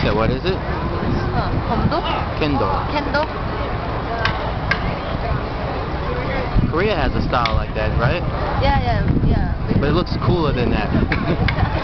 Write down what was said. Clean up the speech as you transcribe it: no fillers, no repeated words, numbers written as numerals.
that? What is it? Kendo? Kendo. Kendo? Korea has a style like that, right? Yeah. But it looks cooler than that.